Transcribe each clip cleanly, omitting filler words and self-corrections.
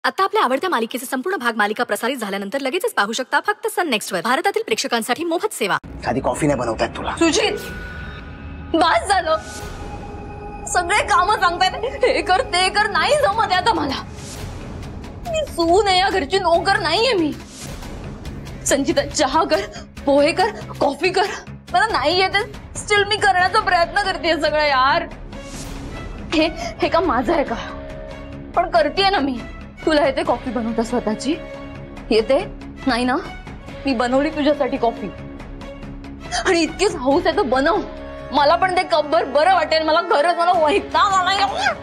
आता आपल्या आवडत्या मालिकेचे संपूर्ण भाग मालिका प्रसारित झाल्यानंतर लगेचच पाहू शकता फक्त सन नेक्स्ट वर. भारतातील प्रेक्षकांसाठी मोफत सेवा. साधी कॉफी नाही बनवतायत तुला. सुजित, बस झालं. सगळे काम सांगतायत हे कर ते कर, नाही जमत आता मला. मी सून आहे या घरची, नोकर नाहीये मी. संचिता चहा कर, पोहे कर, कॉफी कर, मला नाही येते स्टिल मी करण्याचा प्रयत्न करते सगळं. यार हे का माझं आहे का? पण करतेय ना मी. तुला येते कॉफी बनवता स्वतःची? येते नाही ना? मी बनवली तुझ्यासाठी कॉफी आणि इतकीच हौस आहे तर बनव. मला पण ते कपभर बरं वाटेल. मला खरंच मला वैताग आलाय.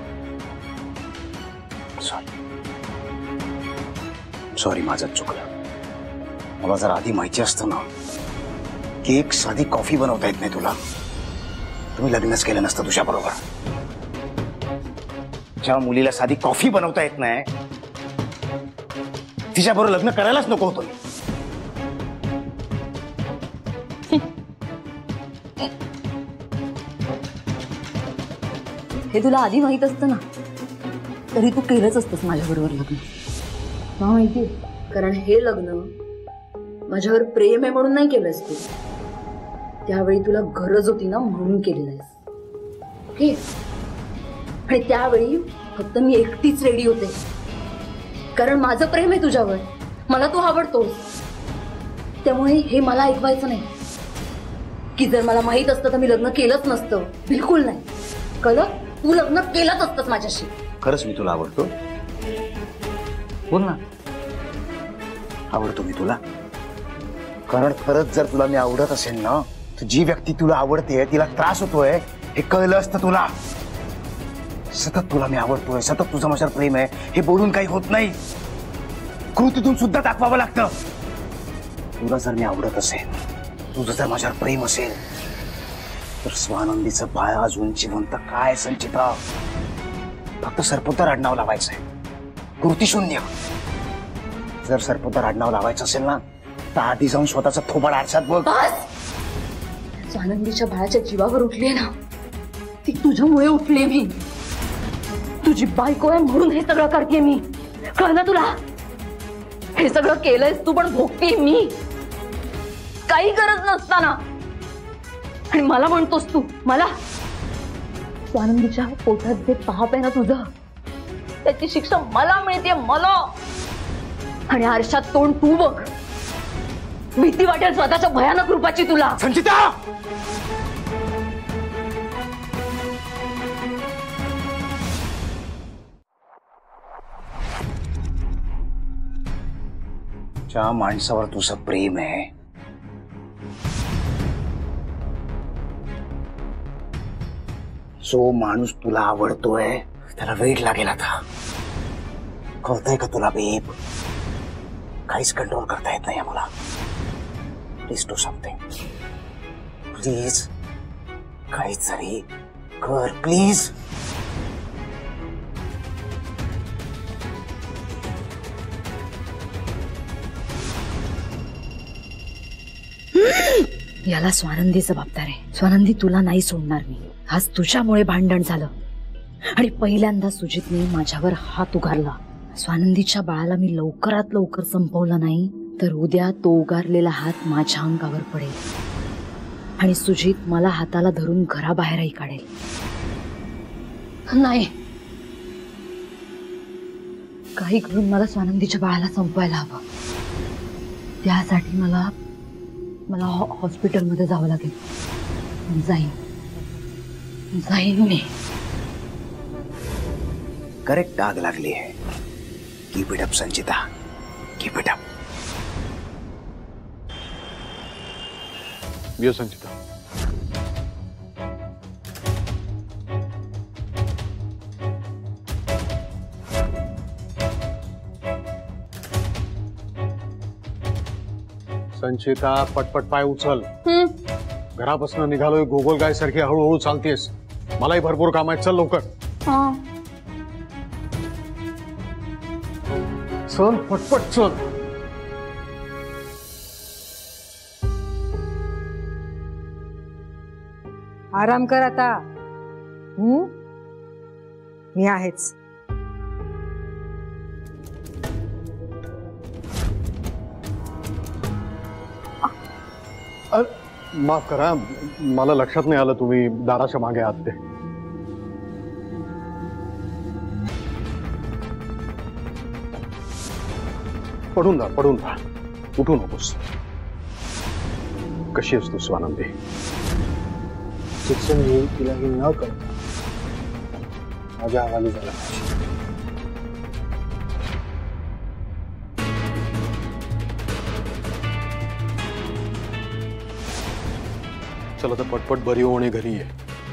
सॉरी माझं चुकलं. मला जर आधी माहिती असतं ना की एक साधी कॉफी बनवता येत नाही तुला, तुम्ही लग्नच केलं नसतं तुझ्या बरोबर. ज्या मुलीला साधी कॉफी बनवता येत नाही तिच्या बरोबर लग्न करायलाच नको होतं. हे तुला आधी माहित असतं ना तरी तू केलंच असतंस माझ्याबरोबर लग्न. मला माहितीये, कारण हे लग्न माझ्यावर प्रेम आहे म्हणून नाही केलंस तू. त्यावेळी तुला गरज होती ना म्हणून केलेलं आहेस. ओके. आणि त्यावेळी फक्त मी एकटीच रेडी होते, कारण माझं प्रेम आहे तुझ्यावर. मला तू आवडतोस. त्यामुळे हे मला ऐकवायचं नाही की जर मला माहित असतं तर मी लग्न केलंच नसतं. बिलकुल नाही. कळलं? तू लग्न केलंच असतंस माझ्याशी. खरंच मी तुला आवडतो? बोल ना. आवडतो मी तुला? कारण खरंच जर तुला मी आवडत असेल ना तर जी व्यक्ती तुला आवडते तिला त्रास होतोय हे कळलं असतं तुला. सतत तुला मी आवडतोय, सतत तुझं माझ्यावर प्रेम आहे हे बोलून काही होत नाही. कृतीतून सुद्धा दाखवावं लागतं. तुला जर मी आवडत असेल, तुझं जर माझ्यावर प्रेम असेल तर स्वानंदीचं बाळ अजून जिवंत काय संचिता? फक्त सरपोतर आडनाव लावायचंय, कृती शून्य. जर सरपोतर आडनाव लावायचं असेल ना तर आधी जाऊन स्वतःचा थोबाड आरशात बघ. स्वानंदीच्या बाळाच्या जीवावर उठलीये ना ती तुझ्यामुळे उठले. मी तुझी बायको आहे म्हणून हे सगळं करते मी. कळलं तुला? हे सगळं केलंयस तू पण भोगते मी. काही गरज नसताना. आणि मला म्हणतोस तू मला? स्वानंदीच्या पोटात जे पाप आहे ना तुझं त्याची शिक्षा मला मिळते, मला. आणि आरशात तोंड तू बघ. भीती वाटेल स्वतःच्या भयानक रूपाची तुला. संचिता! ज्या माणसावर तुझं प्रेम आहे जो माणूस तुला आवडतोय त्याला वेळ लागेल आता. कळतंय का तुला बेब? काहीच कंट्रोल करता येत नाही मला. Please do something. प्लीज काहीतरी कर प्लीज. याला स्वानंदी जबाबदार आहे. स्वानंदी तुला नाही सोडणार मी. आज तुझ्यामुळे भांडण झालं आणि पहिल्यांदा सुजितने माझ्यावर हात उगारला. स्वानंदीच्या बाळाला मी लवकरात लवकर संपवलं नाही तर उद्या तो उगारलेला हात माझ्या अंगावर पडेल आणि सुजित मला हाताला धरून घराबाहेरही काढेल. नाही, काही करून मला स्वानंदीच्या बाळाला संपवायला हवं. त्यासाठी मला हॉस्पिटलमध्ये जावं लागेल. जाईन मी. करेक्ट आग लागली आहे. Keep it up Sanchita, keep it up. ये संचिता. संचिता पटपट पाय उचल. घरापासून निघालोय गोगलगाय सारखी हळूहळू चालतेस. मलाही भरपूर काम आहे. चल लवकर. चल पटपट चल. आराम कर आता. मी आहेच. माफ करा, मला लक्षात नाही आलं तुम्ही दाराच्या मागे आहात ते. पडून राहा, उठू नकोस. कशी असतो स्वानंदी? शिक्षण घेऊन तिलाही न करता माझ्या हवाली झाला. चला तर पटपट बरी होणे घरी आहे.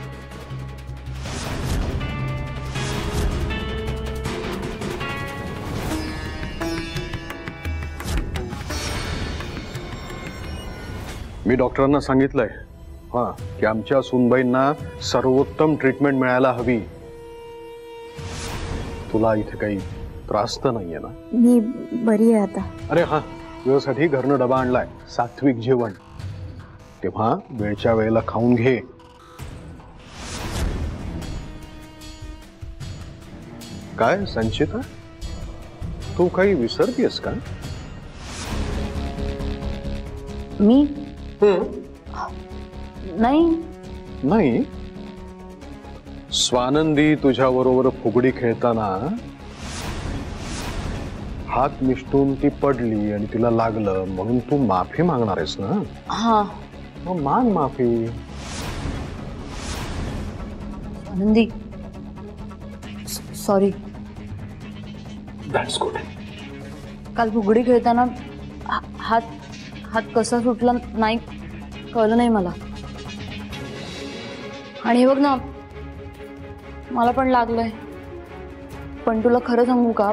मी डॉक्टरांना सांगितलंय की आमच्या सूनबाईंना सर्वोत्तम ट्रीटमेंट मिळायला हवी. तुला इथे काही त्रास तर नाहीये ना? मी बरी आहे आता. अरे हा, तुझ्यासाठी घरनं डबा आणलाय, सात्विक जेवण. तेव्हा वेळच्या वेळेला खाऊन घे. काय संचिता, तू काही विसरतीयस का? मी नाही. नाही. स्वानंदी तुझ्या बरोबर फुगडी खेळताना हात निष्ठून ती पडली आणि तिला लागलं म्हणून तू माफी मागणार आहेस ना? हा, मग माग माफी. आनंदी, सॉरी. That's good. काल फुगडी खेळताना हात कसा सुटला नाही कळलं नाही मला. आणि हे बघ ना, मला पण लागलंय. पण तुला खरं सांगू का,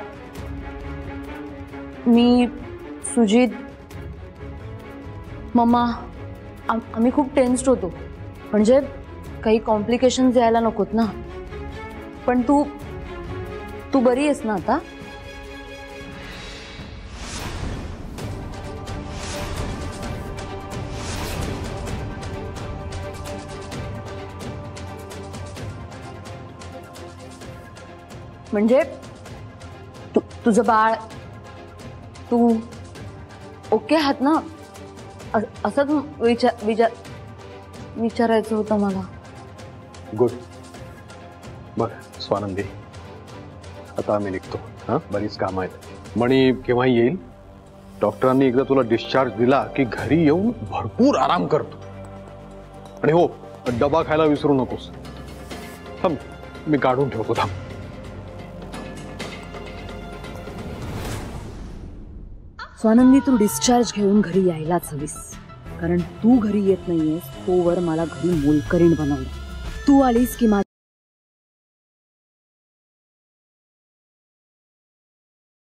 मी, सुजित, मम्मा आम्ही खूप टेन्स्ड होतो. म्हणजे काही कॉम्प्लिकेशन्स यायला नकोत ना. पण तू बरी आहेस ना आता? म्हणजे तुझं बाळ, तू ओके आहात ना? असंच विचारायचं होतं मला. गुड. बरं स्वानंदी, आता आम्ही निघतो. बरीच काम आहेत. मणी केव्हा येईल? डॉक्टरांनी एकदा तुला डिस्चार्ज दिला की घरी येऊन भरपूर आराम करतो. आणि हो, डबा खायला विसरू नकोस. थांब, मी काढून ठेवतो. थांब. स्वानंदी, तू डिस्चार्ज घेऊन घरी यायलाच हवीस. कारण तू घरी येत नाहीयेस तोवर मला घरी मोलकरीण बनवलं. तू आलीस की